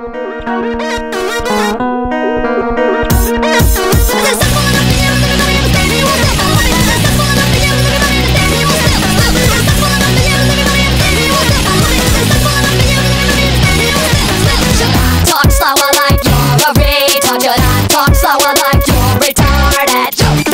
Talk slower like you're a retard. You not talk slower like you're retarded.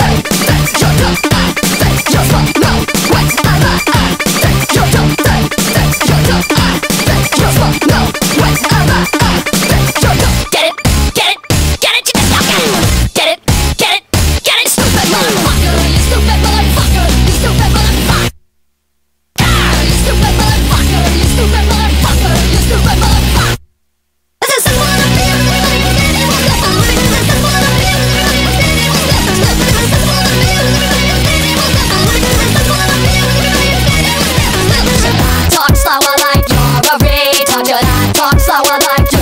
Get it, get it, get it, you just don't get it. Get it, get it, get it, stupid motherfucker. You stupid motherfucker. You stupid motherfucker. You stupid motherfucker. You stupid motherfucker. You stupid motherfucker. Talk slower like you're a retard. You not talk slower like you're